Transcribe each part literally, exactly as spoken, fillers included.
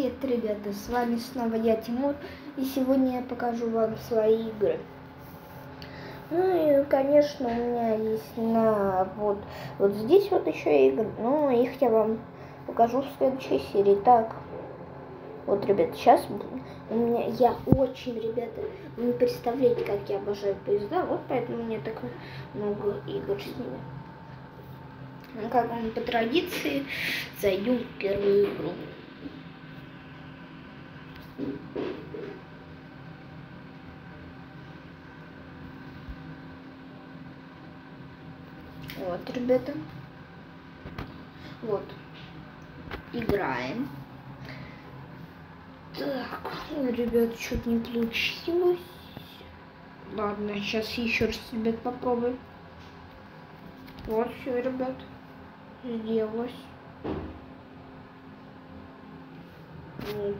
Привет, ребята, с вами снова я, Тимур, и сегодня я покажу вам свои игры. Ну и, конечно, у меня есть на вот, вот здесь вот еще игры, но их я вам покажу в следующей серии. Так, вот, ребята, сейчас у меня, я очень, ребята, вы не представляете, как я обожаю поезда, вот поэтому у меня так много игр с ними. Ну, как вам по традиции, зайдем в первую игру. Вот, ребята. Вот. Играем. Так, ой, ребят, что-то не получилось. Ладно, сейчас еще раз, ребят, попробуем. Вот, все, ребят. Сделалось. Вот.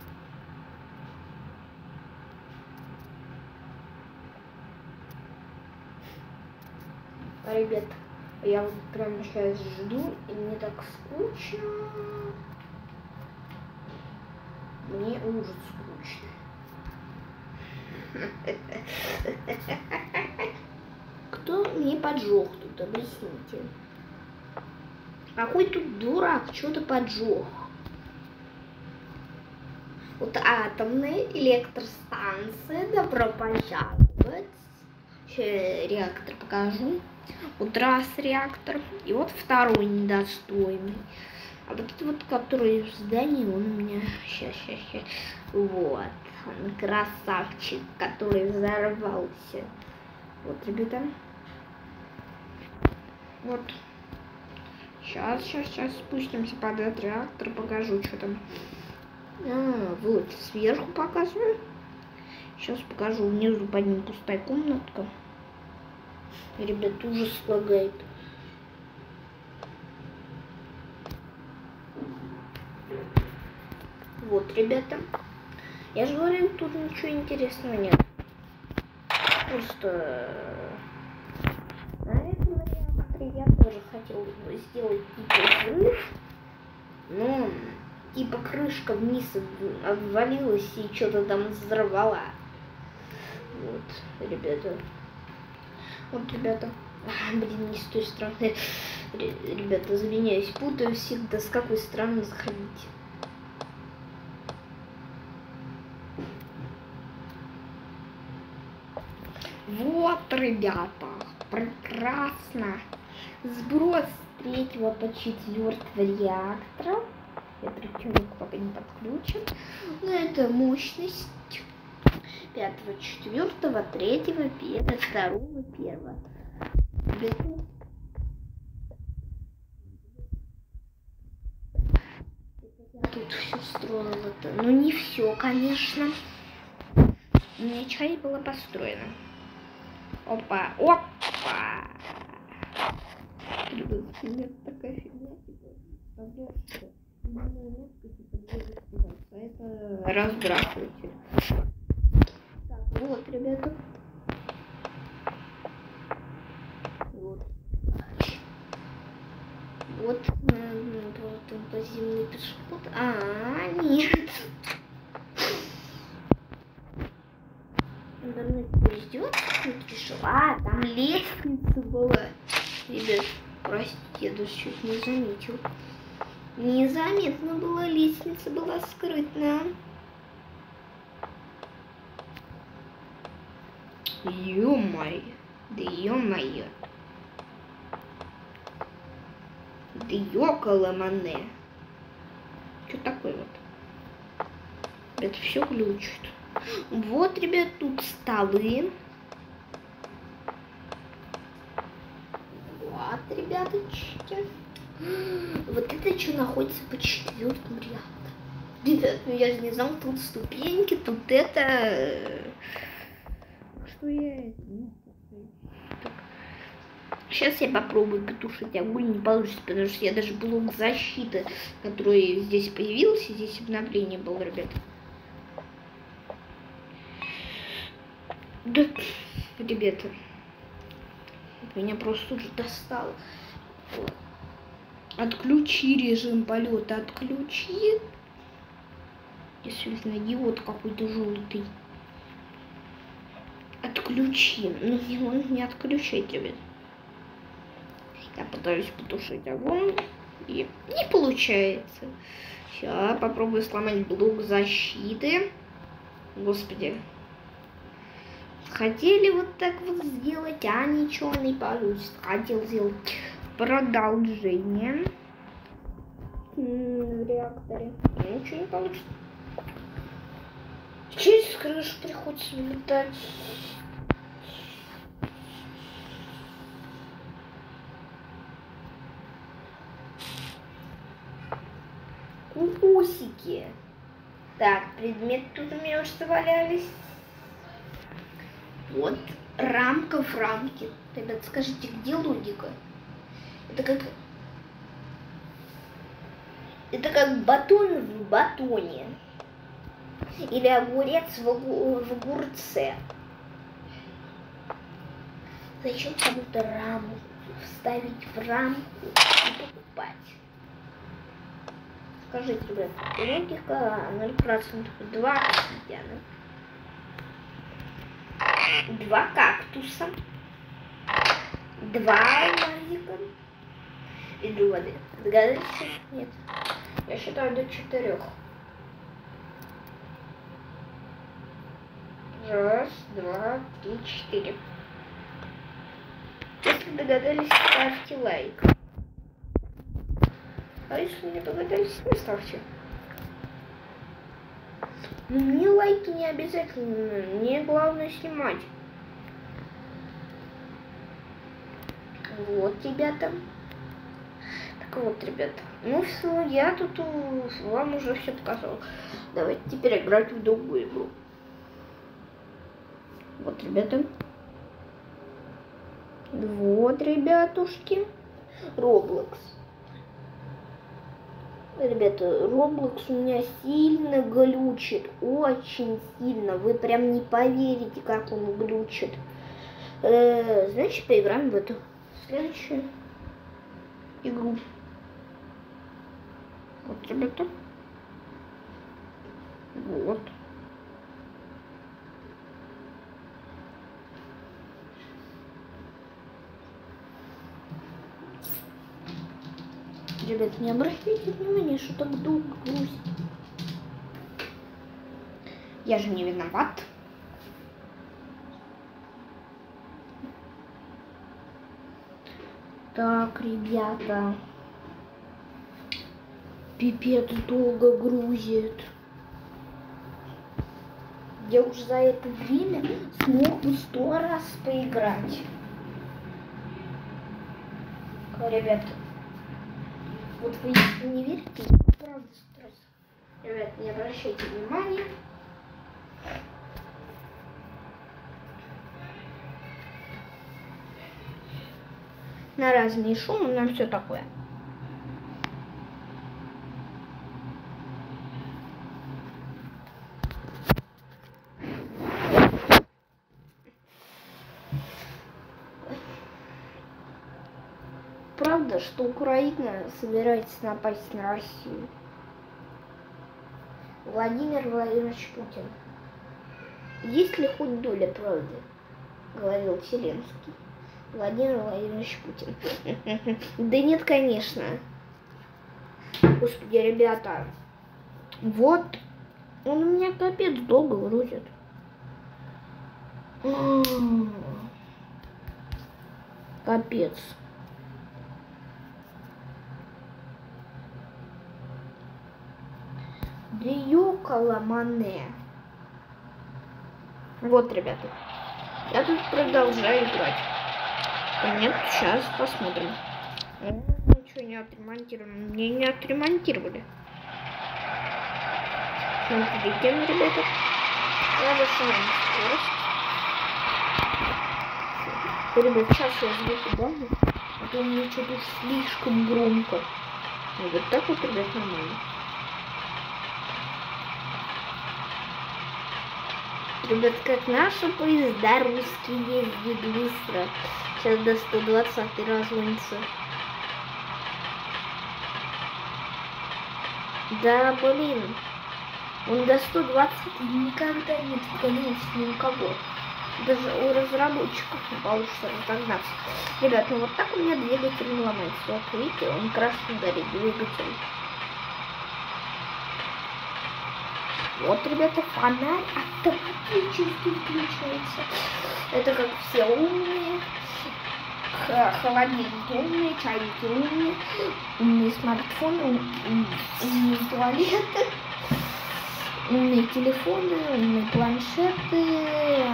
Ребят, я вот прямо сейчас жду, и мне так скучно. Мне ужас скучно. Кто мне поджег тут, объясните? Какой тут дурак, что-то поджег. Вот атомная электростанция, добро пожаловать. Сейчас реактор покажу. Вот раз реактор, и вот второй недостойный. А вот этот вот, который в здании, он у меня... Сейчас, сейчас, сейчас. Вот. Он красавчик, который взорвался. Вот, ребята. Вот. Сейчас, сейчас, сейчас спустимся под этот реактор, покажу, что там. А, вот, сверху показываю. Сейчас покажу, внизу под ним пустая комнатка. Ребят, ужас лагает. Вот, ребята. Я же говорю, тут ничего интересного нет. Просто на этом реакторе я тоже хотел сделать типа взрыв. Но типа крышка вниз обвалилась и что-то там взорвала. Вот, ребята. Вот, ребята. А, блин, не с той стороны. Ребята, извиняюсь, путаю всегда, с какой стороны заходить. Вот, ребята, прекрасно. Сброс с третьего по четвертый реактора. Я причем пока не подключен. Но это мощность пятого, четвертого, третьего, первого, второго, первого. Я тут все строила-то. Ну не все, конечно. У меня часть была построена. Опа, опа. Нет, такая фигня, типа, это разбрасыватель. Так, вот, ребята. Вот. Вот, вот, вот подземный пешеход. А, нет. Надо мной издеваться, решил. А, там лестница была. Ребят, простите, я даже чуть не заметил. Незаметно была, лестница была скрытна. Ё-моё, да ё-моё. Да ёкало-мане. Что такое вот? Это все глючит. Вот, ребят, тут столы. Вот, ребяточки. Вот это что находится по четвертому ряду. Ребят, ну я же не знал, тут ступеньки, тут это... Что я... Так. Сейчас я попробую потушить огонь, не получится, потому что я даже блок защиты, который здесь появился, здесь обновление было, ребят. Да, ребята, меня просто уже достало. Отключи режим полета, отключи. светодиод какой-то желтый. Отключи. Ну, не, он не отключить, ребят. Я пытаюсь потушить огонь. И не получается. Сейчас попробую сломать блок защиты. Господи. Хотели вот так вот сделать, а ничего не получится. Хотел сделать продолжение в реакторе. Ничего не получится. Через крышу приходится летать. Кукусики. Так, предметы тут у меня уже завалялись. Вот рамка в рамке. Ребят, скажите, где логика? Это как... Это как батон в батоне. Или огурец в, огу... в огурце. Зачем кому-то раму вставить в рамку и покупать? Скажите, ребят, логика ноль процентов. Два обсидиана. Два кактуса. Два алмазика. И две воды. Догадались? Нет. Я считаю до четырех. Раз, два, три, четыре. Если догадались, ставьте лайк. А если не догадались, не ставьте. Но мне лайки не обязательно. Мне главное снимать. Вот, ребята. Так вот, ребята. Ну все, я тут вам уже все показал. Давайте теперь играть в другую игру. Вот, ребята. Вот, ребятушки. Roblox. Ребята, Roblox у меня сильно глючит. Очень сильно. Вы прям не поверите, как он глючит. Э, значит, поиграем в эту следующую игру. Вот, ребята. Вот. Ребят, не обращайте внимания, что так долго грузит. Я же не виноват. Так, ребята. Пипец долго грузит. Я уже за это время смог бы сто раз поиграть. Ребята. Вот вы если не верите, правда стресс. Ребят, не обращайте внимания. На разные шумы, на все такое. Правда, что Украина собирается напасть на Россию? Владимир Владимирович Путин. Есть ли хоть доля правды? Говорил Зеленский. Владимир Владимирович Путин. Да нет, конечно. Господи, ребята. Вот. Он у меня капец долго грузит. Капец. Дрюкаламане. Вот, ребята. Я тут продолжаю играть. Нет, сейчас посмотрим. Ничего не отремонтировано. Мне не отремонтировали. Смотрите, ребята. Я вышла скорость. Ребят, сейчас я звук убавлю. А то у меня что-то слишком громко. И вот так вот, ребят, нормально. Ребят, как наши поезда русские ездят быстро. Сейчас до сто двадцать разгонится. Да, блин. Он до сто двадцать никогда не отгонялся ни у кого. Даже у разработчиков не получится разогнаться. Ребят, ну вот так у меня двигатель не ломается. Вот видите, он красный горит, двигатель. Вот, ребята, фонарь автоматически включается. Это как все умные. Холодильники умные, чайники умные, умные смартфоны, умные туалеты, умные телефоны, умные планшеты.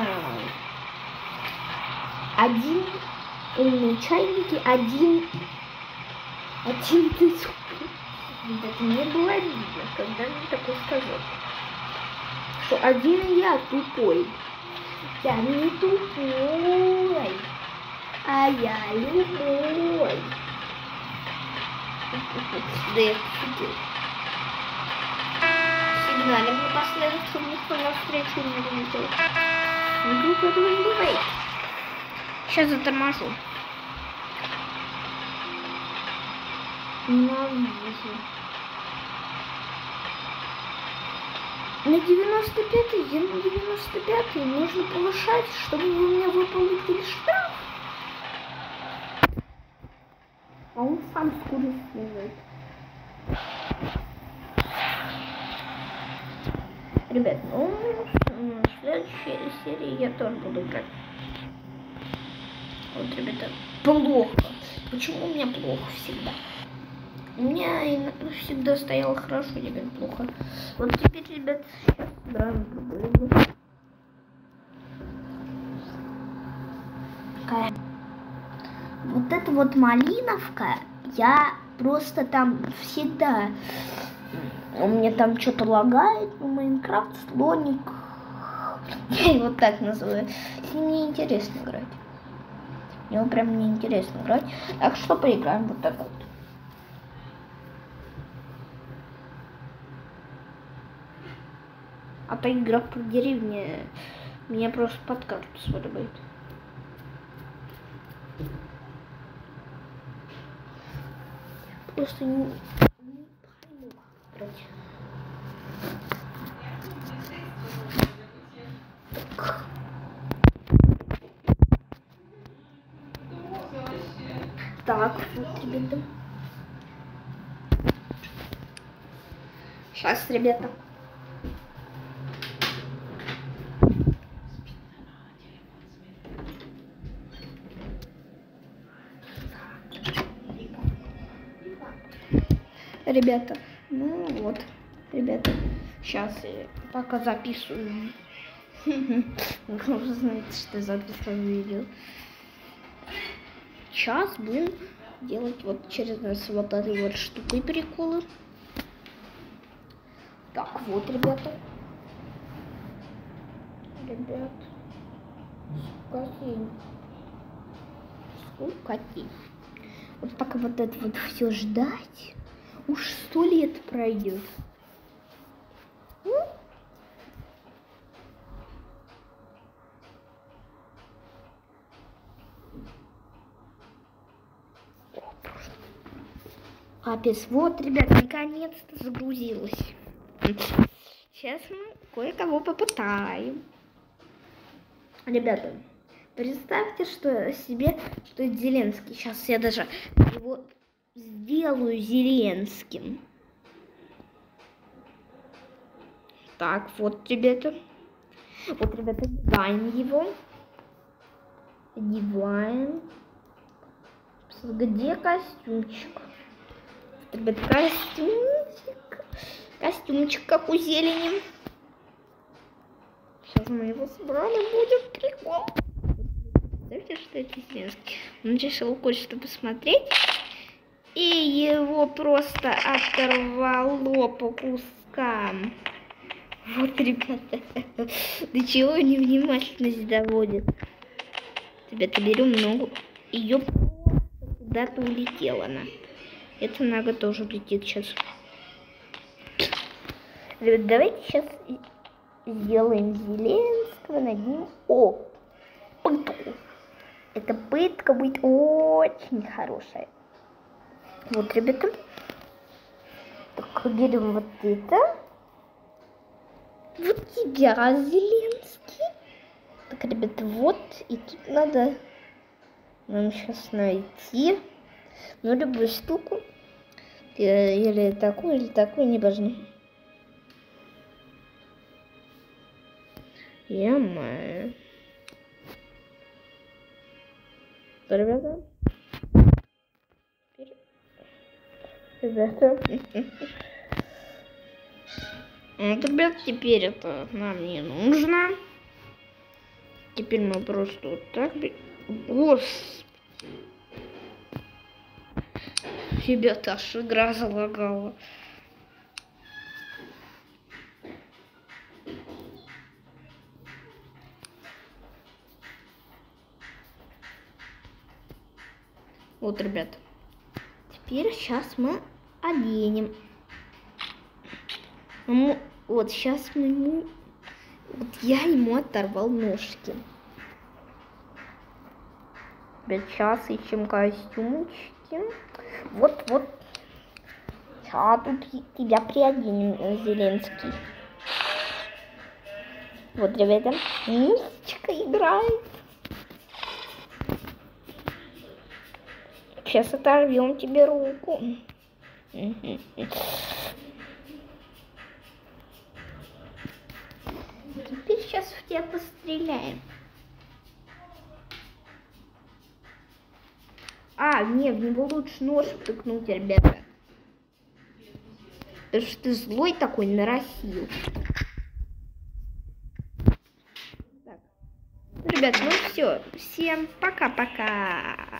Один умные чайники, один один ты тупой. Это не было видно, когда мне такое сказал. Что один я тупой. Я не тупой. А я любой. Да я офигел. Сигналим напоследок, чтобы никто навстречу не вылетел. Вдруг этого не бывает. Сейчас заторможу. Ненавижу. На девяносто пятый, я на девяносто пятый. Нужно повышать, чтобы у меня выполнили штраф. А он сам скорость снижает. Ребят, ну, в следующей серии я тоже буду играть. Вот, ребята, плохо. Почему у меня плохо всегда? У меня всегда стояло хорошо, теперь плохо. Вот теперь, ребят, сейчас играем в другую игру. Какая? Вот эта вот малиновка, я просто там всегда, у меня там что-то лагает, ну, Майнкрафт, слоник, я его так называю, с ним не интересно играть, его прям не интересно играть, так что поиграем вот так вот. А то игра про деревню меня просто под карту сваливает. Просто не, не пойму играть. Так. Так, вот, ребята. Сейчас, ребята. Ребята, ну вот, ребята, сейчас я пока записываю. Вы знаете, что я записываю видео. Сейчас будем делать вот через нас вот этой вот штукой приколы. Так, вот, ребята. Ребят, скукотень. Скукотень. Вот пока вот это вот все ждать. Уж сто лет пройдет. Капец, вот, ребят, наконец-то загрузилась. Сейчас мы кое-кого попытаем. Ребята, представьте, что себе, что это Зеленский. Сейчас я даже его сделаю Зеленским. Так, вот, ребята. Вот, ребята, одеваем его. Одеваем. Где костюмчик? Ребята, костюмчик. Костюмчик, как у зелени. Сейчас мы его собрали, будет прикол. Знаете, что это Зеленский? Он решил кое-что посмотреть. И его просто оторвало по кускам. Вот, ребята, до чего невнимательность доводит. Ребята, берем ногу. Ее просто куда-то улетела она. Эта нога тоже улетит сейчас. Ребята, давайте сейчас сделаем Зеленского над ним. О, пытку. Эта пытка будет очень хорошая. Вот, ребята. Так, берем вот это. Вот тебя, Зеленский. Так, ребята, вот. И тут надо нам сейчас найти, ну, любую штуку. Или такую, или такую, не важно. Я-маю. Ребята. Ребята. Вот, ребят, теперь это нам не нужно. Теперь мы просто вот так... Господи. Ребята, аж игра залагала. Вот, ребят. Теперь сейчас мы оденем. Мы, вот сейчас мы ему... Вот я ему оторвал ножки. Ребят, сейчас ищем костюмчики. Вот, вот. Сейчас тут тебя приоденем, Зеленский. Вот, ребята, музычка играет. Сейчас оторвем тебе руку. Теперь сейчас в тебя постреляем. А, не, в него лучше нож втыкнуть, ребята. Потому что ты злой такой на Россию. Так. Ребят, ну все. Всем пока-пока.